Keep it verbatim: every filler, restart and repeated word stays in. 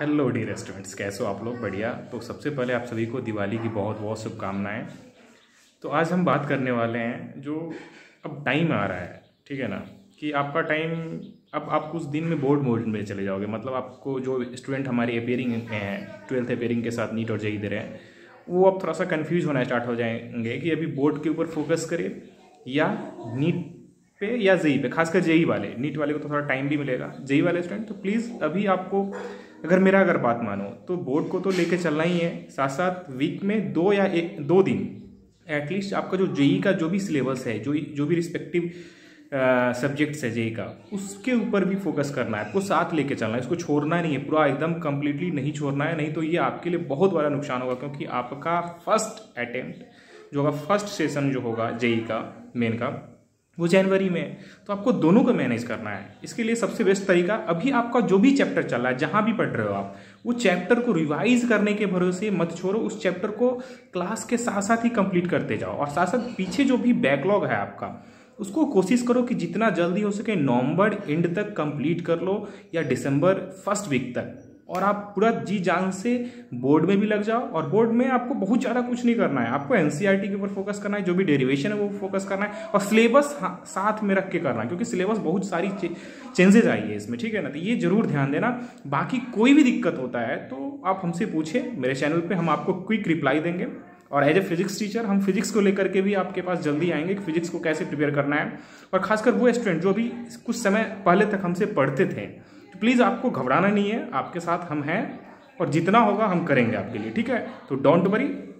Hello dear students, कैसे हो आप लोग? बढ़िया। तो सबसे पहले आप सभी को दिवाली की बहुत बहुत शुभकामनाएं। तो आज हम बात करने वाले हैं जो अब टाइम आ रहा है, ठीक है ना, कि आपका टाइम अब आप कुछ दिन में बोर्ड मोड में चले जाओगे। मतलब आपको जो स्टूडेंट हमारे अपेयरिंग में हैं, ट्वेल्थ अपेयरिंग के साथ नीट और जेईई दे रहे हैं, वो अब थोड़ा सा कन्फ्यूज होना स्टार्ट हो जाएंगे कि अभी बोर्ड के ऊपर फोकस करें या नीट पे या जेई पे। खासकर जेई वाले, नीट वाले को तो थोड़ा टाइम भी मिलेगा। जेई वाले स्टूडेंट तो प्लीज़ अभी आपको, अगर मेरा अगर बात मानो तो बोर्ड को तो लेके चलना ही है, साथ साथ वीक में दो या एक दो दिन एटलीस्ट आपका जो जेई का जो भी सिलेबस है, जो जो भी रिस्पेक्टिव सब्जेक्ट्स है जेई का, उसके ऊपर भी फोकस करना है, आपको साथ लेके चलना है, इसको छोड़ना नहीं है, पूरा एकदम कंप्लीटली नहीं छोड़ना है। नहीं तो ये आपके लिए बहुत बड़ा नुकसान होगा, क्योंकि आपका फर्स्ट अटेम्प्ट जो होगा, फर्स्ट सेशन जो होगा जेई का मेन का, वो जनवरी में। तो आपको दोनों को मैनेज करना है। इसके लिए सबसे बेस्ट तरीका, अभी आपका जो भी चैप्टर चल रहा है, जहां भी पढ़ रहे हो आप, वो चैप्टर को रिवाइज करने के भरोसे मत छोड़ो। उस चैप्टर को क्लास के साथ साथ ही कंप्लीट करते जाओ, और साथ साथ पीछे जो भी बैकलॉग है आपका, उसको कोशिश करो कि जितना जल्दी हो सके नवंबर एंड तक कंप्लीट कर लो, या दिसंबर फर्स्ट वीक तक। और आप पूरा जी जान से बोर्ड में भी लग जाओ। और बोर्ड में आपको बहुत ज़्यादा कुछ नहीं करना है, आपको एनसीईआरटी के ऊपर फोकस करना है, जो भी डेरिवेशन है वो फोकस करना है, और सिलेबस साथ में रख के करना है, क्योंकि सिलेबस बहुत सारी चेंजेस आई है इसमें, ठीक है ना। तो ये जरूर ध्यान देना। बाकी कोई भी दिक्कत होता है तो आप हमसे पूछे, मेरे चैनल पे हम आपको क्विक रिप्लाई देंगे। और एज ए फिजिक्स टीचर हम फिजिक्स को लेकर के भी आपके पास जल्दी आएंगे कि फिजिक्स को कैसे प्रिपेयर करना है। और खासकर वो स्टूडेंट जो अभी कुछ समय पहले तक हमसे पढ़ते थे, तो प्लीज़ आपको घबराना नहीं है, आपके साथ हम हैं और जितना होगा हम करेंगे आपके लिए, ठीक है। तो डोंट वरी।